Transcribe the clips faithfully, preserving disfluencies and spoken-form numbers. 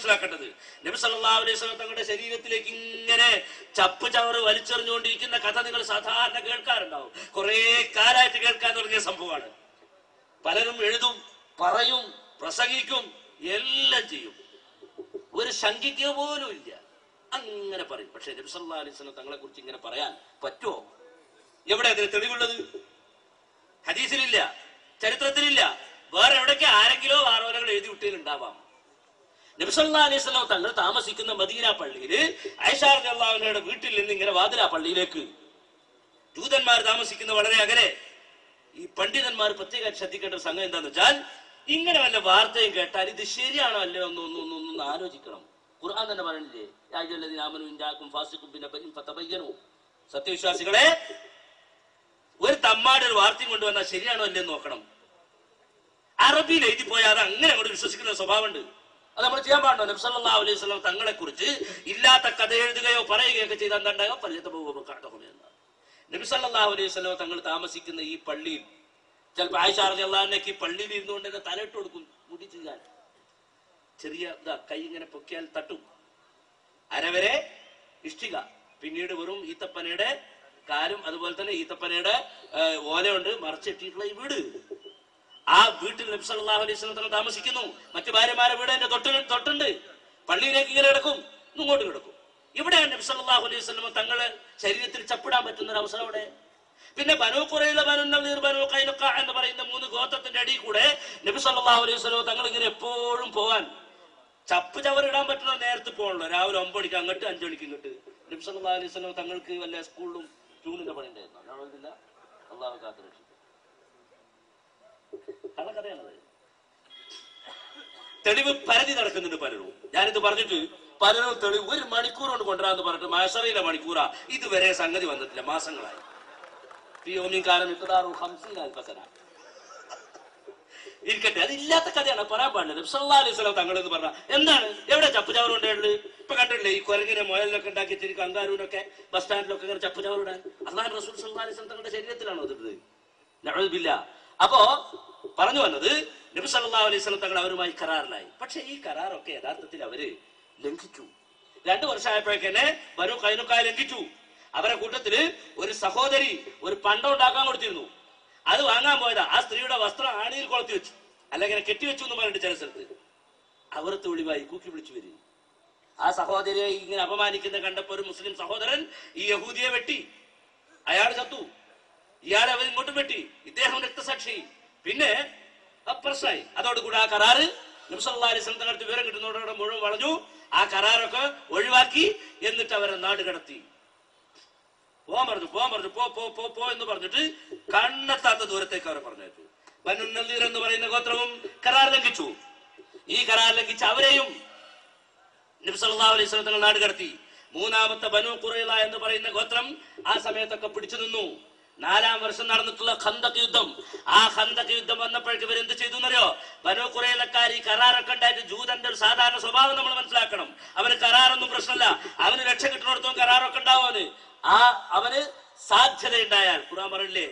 മനസ്സിലാക്കേണ്ടത്. നബി സല്ലല്ലാഹു അലൈഹി വസല്ലം തങ്ങളുടെ ശരീരത്തിലേക്ക് ഇങ്ങനെ ചപ്പ് ചവറ് വലിച്ചെറിഞ്ഞുകൊണ്ടിരിക്കുന്ന കഥ നിങ്ങൾ സാധാരണ കേൾക്കാറുണ്ടാവും. കുറെ കാലമായിട്ട് കേൾക്കാൻ തുടങ്ങിയ സംഭവമാണ്. പലരും എഴുതും, പറയും, പ്രസംഗിക്കും, എല്ലാം ചെയ്യും. ഒരു ശങ്കിക്കുക പോലും ഇല്ല, അങ്ങനെ പറയും. പക്ഷെ നബി സല്ലല്ലാഹു അലൈഹി വസല്ലം തങ്ങളെ കുറിച്ച് ഇങ്ങനെ പറയാൻ പറ്റുമോ? എവിടെ അതിന് തെളിവുള്ളത്? ഹദീസിലില്ല, ചരിത്രത്തിലില്ല. വേറെ എവിടേക്ക് ആരെങ്കിലോ വാറോലകൾ എഴുതി വിട്ടതിലുണ്ടാവാം. നബി സല്ലല്ലാഹു അലൈഹി വസല്ലം തങ്ങൾ താമസിക്കുന്ന മദീന പള്ളിയിൽ ആയിഷ റളിയല്ലാഹു അൻഹയുടെ വീട്ടിൽ നിന്ന് ഇങ്ങനെ വാതില പള്ളിയിലേക്ക് ജൂതന്മാർ താമസിക്കുന്ന വളരെ അകലെ. ഈ പണ്ഡിതന്മാർ പ്രത്യേകം ശ്രദ്ധിക്കേണ്ട ഒരു സംഗതി എന്താന്ന് വെച്ചാൽ, ഇങ്ങനെ വല്ല വാർത്തയും കേട്ടാൽ ഇത് ശരിയാണോ അല്ലയോ ഒന്ന് ഒന്ന് ഒന്ന് ഒന്ന് ആലോചിക്കണം. ഖുർആൻ തന്നെ പറയണില്ലേ, സത്യവിശ്വാസികളെ ഒരു തമ്മാട് ഒരു വാർത്തയും കൊണ്ടുവന്നാൽ ശരിയാണോ അല്ലേ നോക്കണം. അറബിയിൽ എഴുതി പോയാൽ അത് അങ്ങനെ അങ്ങോട്ട് വിശ്വസിക്കുന്ന സ്വഭാവമുണ്ട്. അത് നമ്മൾ ചെയ്യാൻ പാടുണ്ടോ? നബി സല്ലല്ലാഹു അലൈഹി വസല്ലം തങ്ങളെ കുറിച്ച് ഇല്ലാത്ത കഥ എഴുതുകയോ പറയുകയൊക്കെ ചെയ്താൽ എന്താണ്ടാകും? നബി സല്ലല്ലാഹു അലൈഹി വസല്ലം തങ്ങൾ താമസിക്കുന്ന ഈ പള്ളിയിൽ ചിലപ്പോൾ ആയിഷ റളിയല്ലാഹു അൻഹയ്ക്ക് ഈ പള്ളിയിൽ ഇരുന്നുകൊണ്ട് തന്നെ തലയിട്ട് കൊടുക്കും, മുടി ചെയ്യാൻ. ചെറിയ ഇതാ കൈ ഇങ്ങനെ പൊക്കിയാൽ തട്ടും. അരവരെ ഇഷ്ടിക, പിന്നീട് വെറും ഈത്തപ്പനയുടെ കാലും അതുപോലെ തന്നെ ഈത്തപ്പനയുടെ ഓല കൊണ്ട് മറച്ചിട്ടിട്ടുള്ള ഈ വീട്. ആ വീട്ടിൽ നബി സല്ലല്ലാഹു അലൈഹി വസല്ലം തങ്ങൾ താമസിക്കുന്നു. മറ്റു ഭാര്യമാരെ വീട് എന്റെ തൊട്ട് തൊട്ടുണ്ട്. പള്ളിയിലേക്ക് ഇങ്ങനെ കിടക്കും, ഇങ്ങോട്ട് കിടക്കും. ഇവിടെയാണ് നബി സല്ലല്ലാഹു അലൈഹി വസല്ലം തങ്ങളെ ശരീരത്തിൽ ചപ്പിടാൻ പറ്റുന്ന ഒരു അവസരം അവിടെ. പിന്നെ ബനൂ ഖുറൈള, ബനൂ നളീർ, ബനൂ ഖൈനുഖ എന്ന് പറയുന്ന മൂന്ന് ഗോത്രത്തിന്റെ അടിയിൽ കൂടെ നബി സല്ലല്ലാഹു അലൈഹി വസല്ലം തങ്ങൾ ഇങ്ങനെ എപ്പോഴും പോവാൻ ചപ്പ് ചവറിടാൻ പറ്റുന്ന നേരത്ത് പോകണല്ലോ. രാവിലെ ഒമ്പത് മണിക്ക് അങ്ങോട്ട്, അഞ്ചു മണിക്ക് ഇങ്ങോട്ട്. നബി സല്ലല്ലാഹു അലൈഹി വസല്ലം തങ്ങൾക്ക് വല്ല സ്കൂളിലും ട്യൂണിന്റെ പണി ഉണ്ടായിരുന്നു. അള്ളാഹു കാത്തു രക്ഷിക്കും. കഥയാണത്. തെളിവ് പരതി നടക്കുന്നുണ്ട് പലരും. ഞാനിത് പറഞ്ഞിട്ട് പലരും തെളിവ് ഒരു മണിക്കൂർ കൊണ്ട് കൊണ്ടുവരാന്ന് പറഞ്ഞിട്ട് മഹശറിയിലെ മണിക്കൂറാ ഇതുവരെ സംഗതി വന്നിട്ടില്ല, മാസങ്ങളായി. ഇരിക്കട്ടെ, അതില്ലാത്ത കഥയാണ്, പറയാൻ പാടില്ല. നബി സല്ലല്ലാഹു അലൈഹി വസല്ലം തങ്ങൾ എന്ന് പറഞ്ഞാൽ എന്താണ്? എവിടെ ചപ്പ് ചവറ് കൊണ്ടുള്ളത്? ഇപ്പൊ കണ്ടില്ലേ ഈ കൊരങ്ങിനെ മുയലിനൊക്കെ ഉണ്ടാക്കി വെച്ചിട്ട് കങ്കാരൂനൊക്കെ ബസ് സ്റ്റാൻഡിലൊക്കെ ഇങ്ങനെ ചപ്പ് ചവറിടാൻ അല്ലാഹു റസൂൽ സല്ലല്ലാഹു അലൈഹി വസല്ലം തങ്ങളുടെ ശരീരത്തിലാണോ അതിട്ടത്? നഅൂദുബില്ല. അപ്പോ പറഞ്ഞു വന്നത്, നബി സല്ലല്ലാഹു അലൈഹി വസല്ലം തങ്ങൾ അവരുമായി കരാറിലായി. പക്ഷെ ഈ കരാറൊക്കെ യഥാർത്ഥത്തിൽ അവര് ലംഘിച്ചു. രണ്ടു വർഷമായപ്പോഴേക്കന്നെ ബനൂ ഖൈനുഖ ലംഘിച്ചു. അവരുടെ കൂട്ടത്തില് ഒരു സഹോദരി ഒരു പണ്ടം ഉണ്ടാക്കാൻ കൊടുത്തിരുന്നു. അത് വാങ്ങാൻ പോയതാ. ആ സ്ത്രീയുടെ വസ്ത്രം ആണിയിൽ കൊളുത്തി വെച്ചു, അല്ലെങ്കിൽ കെട്ടിവെച്ചു എന്ന് പറഞ്ഞിട്ട് ചില സ്ഥലത്ത് അവർ തൊളിവായി കൂക്കി വിളിച്ചു വരും. ആ സഹോദരിയെ ഇങ്ങനെ അപമാനിക്കുന്ന കണ്ടപ്പോ ഒരു മുസ്ലിം സഹോദരൻ ഈ യഹൂദിയെ വെട്ടി. അയാൾ ചത്തു. ഇയാളെ അവർ ഇങ്ങോട്ടും വെട്ടി. ഇദ്ദേഹം രക്തസാക്ഷി. പിന്നെ പ്രശ്നമായി. അതോടുകൂടി ആ കരാറ് നബി സല്ലല്ലാഹു അലൈഹി വസല്ലം തങ്ങളുടെ വിവരം കിട്ടുന്നതോടെ മുഴുവൻ വളഞ്ഞു. ആ കരാറൊക്കെ ഒഴിവാക്കി. എന്നിട്ട് അവരെ നാട് കടത്തി. പോവാൻ പറഞ്ഞു, പോവാൻ പറഞ്ഞു, പോ പോ പോ പോ എന്ന് പറഞ്ഞിട്ട് കണ്ണെത്താത്ത ദൂരത്തേക്ക് അവരെ പറഞ്ഞയച്ചു. ബനൂ നളീർ എന്ന് പറയുന്ന ഗോത്രവും കരാർ ലംഘിച്ചു. ഈ കരാർ ലംഘിച്ച് അവരെയും നബി സല്ലല്ലാഹു അലൈഹി വസല്ലം തങ്ങൾ നാട് കടത്തി. മൂന്നാമത്തെ ബനൂ ഖുറൈള എന്ന് പറയുന്ന ഗോത്രം ആ സമയത്തൊക്കെ പിടിച്ചു നിന്നു. നാലാം വർഷം നടന്നിട്ടുള്ള ഖന്തഖ് യുദ്ധം. ആ ഖന്തഖ് യുദ്ധം വന്നപ്പോഴേക്ക് ഇവർ എന്ത് ചെയ്തു എന്നറിയോ? ബനൂ ഖുറൈളക്കാർ ഈ കരാറൊക്കെ ഉണ്ടായിട്ട് ജൂതന്റെ ഒരു സാധാരണ സ്വഭാവം നമ്മൾ മനസ്സിലാക്കണം. അവന് കരാറൊന്നും പ്രശ്നമല്ല. അവന് രക്ഷ കിട്ടുന്നിടത്തോളം കരാറൊക്കെ ഉണ്ടാവും. അവന് ആ അവന് സാധ്യതയുണ്ടായാൽ ഖുർആൻ പറയില്ലേ,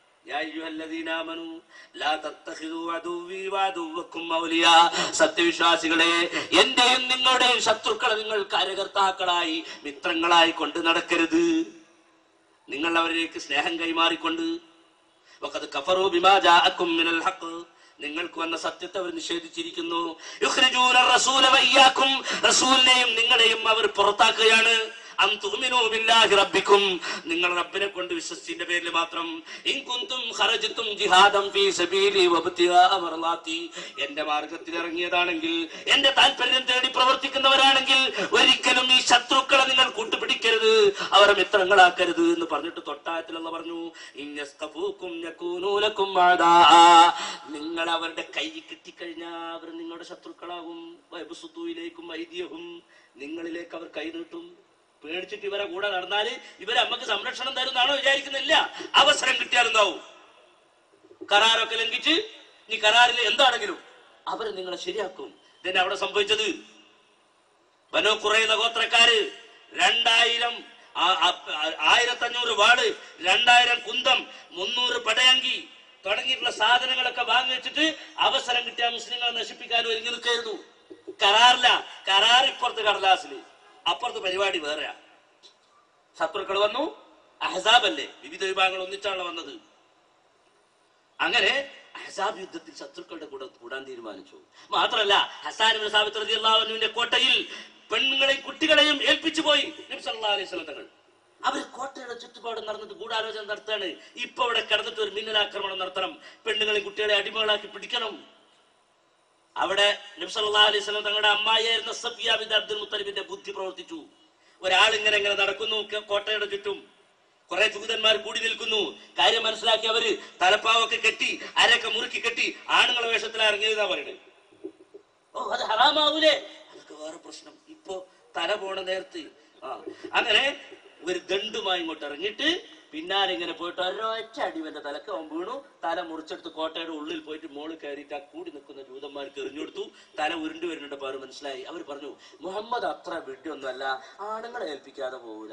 സത്യവിശ്വാസികളെ, എന്റെയും നിങ്ങളുടെയും ശത്രുക്കളെ നിങ്ങൾ കാര്യകർത്താക്കളായി മിത്രങ്ങളായി കൊണ്ട് നടക്കരുത്. നിങ്ങൾ അവരിലേക്ക് സ്നേഹം കൈമാറിക്കൊണ്ട് നിങ്ങൾക്ക് വന്ന സത്യത്തെ അവർ നിഷേധിച്ചിരിക്കുന്നു. റസൂലിനെയും നിങ്ങളെയും അവർ പുറത്താക്കുകയാണ്. നിങ്ങൾ റബ്ബിനെ കൊണ്ട് വിശ്വസിച്ചതിന്റെ പേരിൽ മാത്രം. എന്റെ മാർഗത്തിൽ ഇറങ്ങിയതാണെങ്കിൽ, എന്റെ താല്പര്യം തേടി പ്രവർത്തിക്കുന്നവരാണെങ്കിൽ ഒരിക്കലും ഈ ശത്രുക്കളെ നിങ്ങൾ കൂട്ടുപിടിക്കരുത്, അവരെ മിത്രങ്ങളാക്കരുത് എന്ന് പറഞ്ഞിട്ട് തൊട്ടായത്തിലുള്ള പറഞ്ഞു, നിങ്ങൾ അവരുടെ കൈ കിട്ടിക്കഴിഞ്ഞാൽ അവർ നിങ്ങളുടെ ശത്രുക്കളാകും. ഐതിഹ്യവും നിങ്ങളിലേക്ക് അവർ കൈ നീട്ടും. പേടിച്ചിട്ട് ഇവരെ കൂടെ നടന്നാല് ഇവരെ അമ്മക്ക് സംരക്ഷണം തരുന്നാണോ വിചാരിക്കുന്നില്ല. അവസരം കിട്ടിയാലുണ്ടാവും. കരാറൊക്കെ ലംഘിച്ച് നീ കരാറിൽ എന്താണെങ്കിലും അവര് നിങ്ങളെ ശരിയാക്കും. ഇതന്നെ അവിടെ സംഭവിച്ചത്. ബനൂ ഖുറൈള ഗോത്രക്കാര് രണ്ടായിരം ആയിരത്തഞ്ഞൂറ് വാള്, രണ്ടായിരം കുന്തം, മുന്നൂറ് പടയങ്കി തുടങ്ങിയിട്ടുള്ള സാധനങ്ങളൊക്കെ വാങ്ങി വെച്ചിട്ട് അവസരം കിട്ടിയ മുസ്ലിങ്ങളെ നശിപ്പിക്കാൻ ഒരുങ്ങി നിൽക്കായിരുന്നു. കരാറില്ല, കരാർ ഇപ്പുറത്ത് കടലാസില്, അപ്പുറത്ത് പരിപാടി വേറെയാ. ശത്രുക്കൾ വന്നു, അഹ്സാബ് അല്ലേ, വിവിധ വിഭാഗങ്ങൾ ഒന്നിച്ചാണ് വന്നത്. അങ്ങനെ അഹ്സാബ് യുദ്ധത്തിൽ ശത്രുക്കളുടെ കൂടെ കൂടാൻ തീരുമാനിച്ചു. മാത്രമല്ല ഹസ്സാൻ ഇബ്നു സാബിത്ത് റളിയല്ലാഹു അൻഹുവിന്റെ കോട്ടയിൽ പെണ്ണുങ്ങളെയും കുട്ടികളെയും ഏൽപ്പിച്ചു പോയി നബി സല്ലല്ലാഹു അലൈഹി വസല്ലം തങ്ങൾ. അവർ കോട്ടയുടെ ചുറ്റുപാട് നടന്നിട്ട് ഗൂഢാലോചന നടത്താണ്. ഇപ്പൊ അവിടെ കിടന്നിട്ട് ഒരു മിന്നലാക്രമണം നടത്തണം, പെണ്ണുങ്ങളെയും കുട്ടികളെ അടിമകളാക്കി പിടിക്കണം. അവിടെ നബി സല്ലല്ലാഹു അലൈഹി വസല്ലം തങ്ങളുടെ അമ്മായിയായിരുന്ന സഫിയ ബിൻത് അബ്ദുൽ മുത്തലിബിന്റെ ബുദ്ധി പ്രവർത്തിച്ചു. ഒരാൾ ഇങ്ങനെ ഇങ്ങനെ നടക്കുന്നു കോട്ടയുടെ ചുറ്റും, കുറെ ജൂതന്മാർ കൂടി നിൽക്കുന്നു. കാര്യം മനസ്സിലാക്കി അവര് തലപ്പാവൊക്കെ കെട്ടി അരൊക്കെ മുറുക്കി കെട്ടി ആണുങ്ങളെ വേഷത്തിൽ ഇറങ്ങിയതാ പറയുന്നത്. ഓ അത് ഹറാമാവൂലേ? അതൊക്കെ വേറെ പ്രശ്നം. ഇപ്പൊ തല പോണ നേരത്ത് ആ അങ്ങനെ ഒരു ദണ്ടുമായി ഇങ്ങോട്ട് ഇറങ്ങിയിട്ട് പിന്നാലെ ഇങ്ങനെ പോയിട്ട് ഒരൊറ്റ അടിവന്റെ തലക്ക് അവൻ വീണു. തല മുറിച്ചെടുത്ത് കോട്ടയുടെ ഉള്ളിൽ പോയിട്ട് മോളിൽ കയറിയിട്ട് ആ കൂടി നിൽക്കുന്ന ജൂതന്മാർക്ക് എറിഞ്ഞു കൊടുത്തു. തല ഉരുണ്ടു വരുന്നുണ്ട്. അവർ മനസ്സിലായി. അവർ പറഞ്ഞു മുഹമ്മദ് അത്ര വിഡ്ഢിയൊന്നുമല്ല, ആണുങ്ങളെ ഏൽപ്പിക്കാതെ പോകൂല.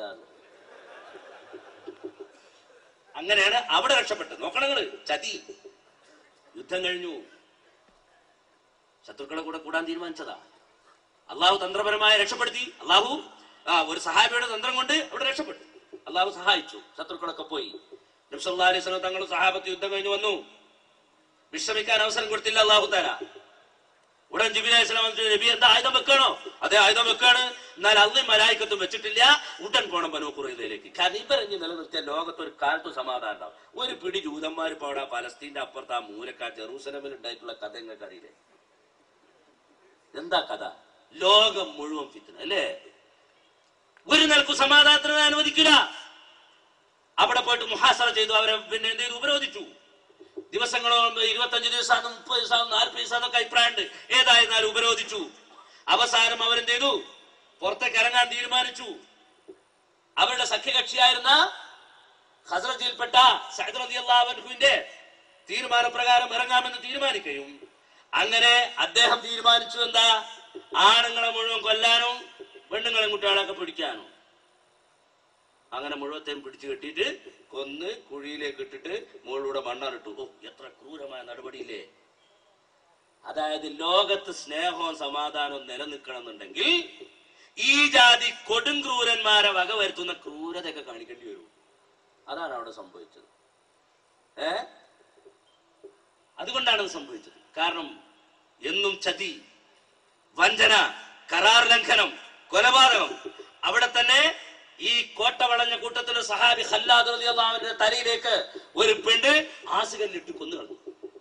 അങ്ങനെയാണ് അവിടെ രക്ഷപ്പെട്ടത്. നോക്കണങ്ങള് ചതി. യുദ്ധം കഴിഞ്ഞു, ശത്രുക്കളെ കൂടെ കൂടാൻ തീരുമാനിച്ചതാ. അള്ളാഹു തന്ത്രപരമായി രക്ഷപ്പെടുത്തി. അള്ളാഹു ആ ഒരു സഹാബിയുടെ തന്ത്രം കൊണ്ട് അവിടെ രക്ഷപ്പെട്ടു. അള്ളാഹു സഹായിച്ചു. ശത്രുക്കളൊക്കെ പോയി. നബി സല്ലല്ലാഹു അലൈഹി വസല്ലം തങ്ങൾ സഹാബത്ത് യുദ്ധം കഴിഞ്ഞു വന്നു. വിശ്രമിക്കാൻ അവസരം കൊടുത്തില്ല അള്ളാഹു തആല. ഉടൻ ജിബ്രീൽ അലൈഹിസ്സലാം വന്നിട്ട് നബി എന്താ ആയുധം വെക്കണോ? അതെ ആയുധം വെക്കാണ്. എന്നാൽ അള്ളയും മലായിക്കത്തും വെച്ചിട്ടില്ല. ഉടൻ പോണം ബനൂ ഖുറൈദയിലേക്ക്. കാരണം ഇവരെഞ്ഞ് നിലനിർത്തിയ ലോകത്ത് ഒരു കാലത്ത് സമാധാനം ഉണ്ടാവും. ഒരു പിടി ജൂതന്മാർ ഇപ്പൊ അവിടെ പലസ്തീന്റെ അപ്പുറത്ത് ആ മൂലക്കാ ജെറൂസലമിൽ ഉണ്ടായിട്ടുള്ള കഥ നിങ്ങൾക്ക് അറിയില്ലേ? എന്താ കഥ? ലോകം മുഴുവൻ ഫിത്ന അല്ലേ? ഒരു നിലക്കും സമാധാനത്തിന് അനുവദിക്കില്ല. അവിടെ പോയിട്ട് മുഹാസറ ചെയ്തു. അവരെ പിന്നെ എന്ത് ചെയ്തു? ഉപരോധിച്ചു. ദിവസങ്ങളോളം ഇരുപത്തഞ്ച് ദിവസം മുപ്പത് ദിവസം നാൽപ്പത് ദിവസം എന്നൊക്കെ അഭിപ്രായമുണ്ട്. ഏതായിരുന്നാലും ഉപരോധിച്ചു. അവസാനം അവരെന്ത് ചെയ്തു? പുറത്തേക്ക് ഇറങ്ങാൻ തീരുമാനിച്ചു. അവരുടെ സഖ്യകക്ഷിയായിരുന്ന ഖസ്റജിൽപ്പെട്ട സഅദ് റളിയല്ലാഹു അൻഹുവിന്റെ തീരുമാനപ്രകാരം ഇറങ്ങാമെന്ന് തീരുമാനിക്കുകയും അങ്ങനെ അദ്ദേഹം തീരുമാനിച്ചു എന്താ? ആണുങ്ങളെ മുഴുവൻ കൊല്ലാനും പെണ്ണുങ്ങളെ കുട്ടികളൊക്കെ പിടിക്കാനും. അങ്ങനെ മുഴുവത്തെയും പിടിച്ചു കെട്ടിയിട്ട് കൊന്ന് കുഴിയിലേക്ക് ഇട്ടിട്ട് മുകളിലൂടെ മണ്ണാനിട്ടു. ഓ എത്ര ക്രൂരമായ നടപടിയില്ലേ! അതായത് ലോകത്ത് സ്നേഹവും സമാധാനവും നിലനിൽക്കണം എന്നുണ്ടെങ്കിൽ ഈ ജാതി കൊടുംക്രൂരന്മാരെ വക വരുത്തുന്ന ക്രൂരതയൊക്കെ കാണിക്കേണ്ടി വരും. അതാണ് അവിടെ സംഭവിച്ചത്. ഏ അതുകൊണ്ടാണ് സംഭവിച്ചത്. കാരണം എന്നും ചതി, വഞ്ചന, കരാർ ലംഘനം, കൊലപാതകം. അവിടെ തന്നെ ഈ കോട്ട വളഞ്ഞ കൂട്ടത്തിലെ സഹാബി ഖല്ലാദ് റളിയല്ലാഹു അൻഹുവിന്റെ തലയിലേക്ക് ഒരു പെണ്ണ് ആസുകല്ലിട്ട് കൊന്നു കളഞ്ഞു.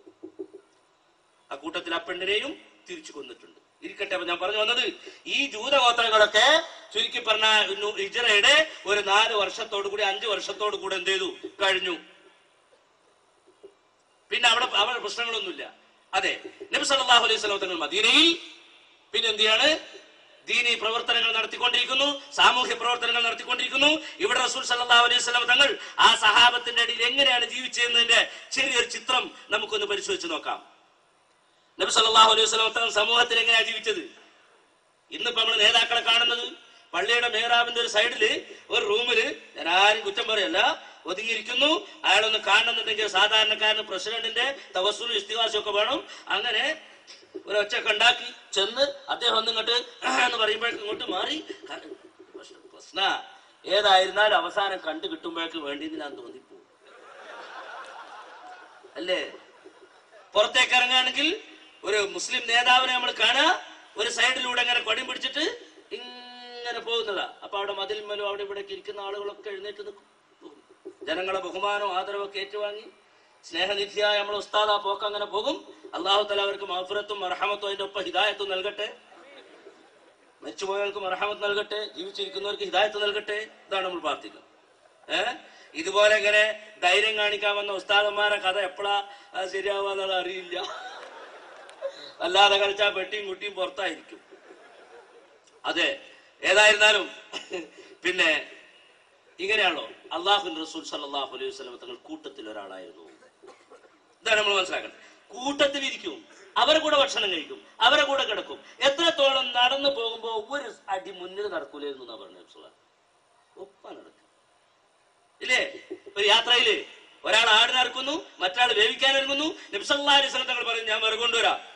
ആ കൂട്ടത്തിൽ ആ പെണ്ണിനെയും തിരിച്ചു കൊന്നിട്ടുണ്ട്. ഇരിക്കട്ടെ, ഞാൻ പറഞ്ഞു വന്നത് ഈ ജൂതഗോത്രങ്ങളൊക്കെ ചുരുക്കി പറഞ്ഞ ഹിജ്റയുടെ ഒരു നാല് വർഷത്തോടു കൂടി അഞ്ചു വർഷത്തോടു കൂടി എന്ത് ചെയ്തു? കഴിഞ്ഞു. പിന്നെ അവിടെ അവിടെ പ്രശ്നങ്ങളൊന്നുമില്ല. അതെ, നബി സല്ലല്ലാഹു അലൈഹി വസല്ലം തങ്ങൾ മദീനയിൽ പിന്നെ എന്ത് ചെയ്യാണ്? ദീനി പ്രവർത്തനങ്ങൾ നടത്തിക്കൊണ്ടിരിക്കുന്നു, സാമൂഹ്യ പ്രവർത്തനങ്ങൾ നടത്തിക്കൊണ്ടിരിക്കുന്നു. ഇവിടെ റസൂൽ സല്ലല്ലാഹു അലൈഹി വസല്ലം തങ്ങൾ ആ സഹാബത്തിന്റെ ഇടയിൽ എങ്ങനെയാണ് ജീവിച്ചതെന്നതിന്റെ ചെറിയൊരു ചിത്രം നമുക്കൊന്ന് പരിശോധിച്ച് നോക്കാം. നബി സല്ലല്ലാഹു അലൈഹി വസല്ലം തങ്ങൾ സമൂഹത്തിൽ എങ്ങനെയാണ് ജീവിച്ചത്? ഇന്നിപ്പോ നമ്മൾ നേതാക്കളെ കാണുന്നത് പള്ളിയുടെ മെഹ്റാബിന്റെ ഒരു സൈഡില് ഒരു റൂമില്, ഞാൻ ആരും കുറ്റം പറയല്ല, ഒതുങ്ങിയിരിക്കുന്നു. അയാളൊന്ന് കാണുന്നുണ്ടെങ്കിൽ സാധാരണക്കാരന് പ്രസിഡന്റിന്റെ തവസ്സുലും ഇസ്തിഗാസയും ഒക്കെ വേണം. അങ്ങനെ ഒരൊച്ചൊക്കെ ഉണ്ടാക്കി ചെന്ന് അദ്ദേഹം ഒന്ന് ഇങ്ങോട്ട് എന്ന് പറയുമ്പോഴേക്കും ഇങ്ങോട്ട് മാറി. പ്രശ്ന ഏതായിരുന്നാലും അവസാനം കണ്ടു കിട്ടുമ്പോഴേക്ക് വേണ്ടിയെന്ന് തോന്നിപ്പോ അല്ലേ? പുറത്തേക്ക് ഇറങ്ങുകയാണെങ്കിൽ ഒരു മുസ്ലിം നേതാവിനെ നമ്മൾ കാണുക, ഒരു സൈഡിലൂടെ ഇങ്ങനെ കൊടിയും പിടിച്ചിട്ട് ഇങ്ങനെ പോകുന്നതാ. അപ്പൊ അവിടെ മതിൽമലും അവിടെ ഇവിടെ ഇരിക്കുന്ന ആളുകളൊക്കെ എഴുന്നേറ്റ് നിൽക്കും. ജനങ്ങളെ ബഹുമാനവും ആദരവും ഒക്കെ ഏറ്റുവാങ്ങി സ്നേഹനിധിയായ നമ്മളെ ഉസ്താദ് ആ പോക്ക് അങ്ങനെ പോകും. അള്ളാഹു തആല അവർക്ക് മഗ്ഫിറത്തും മർഹമത്തും അതിന്റെ ഒപ്പം ഹിദായത്തും നൽകട്ടെ. മരിച്ചുപോയവർക്ക് മർഹമത്ത് നൽകട്ടെ, ജീവിച്ചിരിക്കുന്നവർക്ക് ഹിദായത്ത് നൽകട്ടെ. ഇതാണ് നമ്മൾ പ്രാർത്ഥിക്കുന്നത്. ഏഹ് ഇതുപോലെ ഇങ്ങനെ ധൈര്യം കാണിക്കാൻ വന്ന ഉസ്താദന്മാരെ കഥ എപ്പോഴാ ശരിയാവാന്നുള്ള അറിയില്ല. അല്ലാതെ കളിച്ചാൽ പെട്ടിയും കുട്ടിയും പുറത്തായിരിക്കും. അതെ, ഏതായിരുന്നാലും പിന്നെ ഇങ്ങനെയാണല്ലോ അള്ളാഹുവിന്റെ റസൂൽ സല്ലല്ലാഹു അലൈഹി വസല്ലം തങ്ങൾ കൂട്ടത്തിൽ ഒരാളായിരുന്നു. ഇതാണ് നമ്മൾ മനസ്സിലാക്കേണ്ടത്. കൂട്ടത്തിലിരിക്കും, അവരെ കൂടെ ഭക്ഷണം കഴിക്കും, അവരെ കൂടെ കിടക്കും. എത്രത്തോളം നടന്നു പോകുമ്പോ ഒരു അടി മുന്നിൽ നടക്കൂലായിരുന്നു എന്നാ പറഞ്ഞത്. ഒപ്പം നടക്കും ഇല്ലേ? ഒരു യാത്രയില് ഒരാൾ ആടിനറുക്കുന്നു, മറ്റാൾ വേവിക്കാൻ ഒരുങ്ങുന്നു. നബി സല്ലല്ലാഹു അലൈഹി വസല്ലം തങ്ങൾ പറയും ഞാൻ വിറകൊണ്ടുവരാം.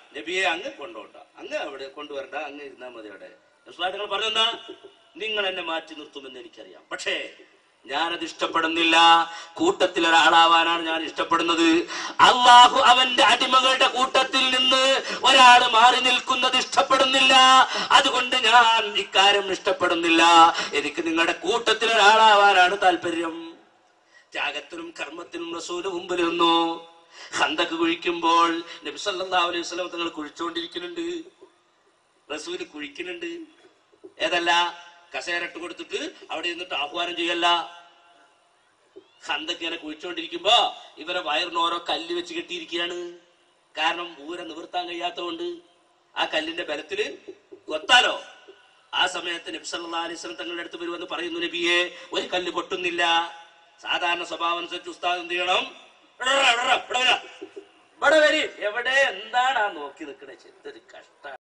നബിയെ അങ്ങ് കൊണ്ടോണ്ട, അങ്ങ് അവിടെ കൊണ്ടുവരണ്ട, അങ്ങ് ഇരുന്നാൽ മതി അവിടെ. നിങ്ങൾ പറഞ്ഞെന്താ? നിങ്ങൾ എന്നെ മാറ്റി നിർത്തുമെന്ന് എനിക്കറിയാം, പക്ഷേ ഞാനത് ഇഷ്ടപ്പെടുന്നില്ല. കൂട്ടത്തിൽ ഒരാളാവാനാണ് ഞാൻ ഇഷ്ടപ്പെടുന്നത്. അള്ളാഹു അവന്റെ അടിമകളുടെ കൂട്ടത്തിൽ നിന്ന് ഒരാൾ മാറി നിൽക്കുന്നത് ഇഷ്ടപ്പെടുന്നില്ല. അതുകൊണ്ട് ഞാൻ ഇക്കാര്യം ഇഷ്ടപ്പെടുന്നില്ല. എനിക്ക് നിങ്ങളുടെ കൂട്ടത്തിൽ ഒരാളാവാനാണ് താല്പര്യം. ത്യാഗത്തിനും കർമ്മത്തിനും റസൂല് മുമ്പിൽ നിന്നു. ഖന്തക്ക് കുഴിക്കുമ്പോൾ നബി സല്ലല്ലാഹു അലൈഹി വസല്ലം തങ്ങൾ കുഴിച്ചുകൊണ്ടിരിക്കുന്നുണ്ട്, റസൂല് കുഴിക്കുന്നുണ്ട്. ഏതല്ല കസേരട്ട് കൊടുത്തിട്ട് അവിടെ ഇരുന്നിട്ട് ആഹ്വാനം ചെയ്യല്ല. ഖന്തക്ക് ഇങ്ങനെ കുഴിച്ചുകൊണ്ടിരിക്കുമ്പോ ഇവരെ വയറിന് ഓരോ കല്ല് വെച്ച് കെട്ടിയിരിക്കുകയാണ്. കാരണം ഊരെ നിവർത്താൻ കഴിയാത്തതുകൊണ്ട് ആ കല്ലിന്റെ ബലത്തില് കൊത്താലോ. ആ സമയത്ത് നബി സല്ലല്ലാഹു അലൈഹി വസല്ലം തങ്ങളുടെ അടുത്ത് വരുമെന്ന് പറയുന്നു, നബിയെ ഒരു കല്ല് പൊട്ടുന്നില്ല. സാധാരണ സ്വഭാവം അനുസരിച്ച് ഉസ്താദ് എന്ത് ചെയ്യണം? ഇവിടെ വരി, എവിടെ എന്താണ് ആ നോക്കി നിൽക്കണേ? ചെത്തൊരു കഷ്ട.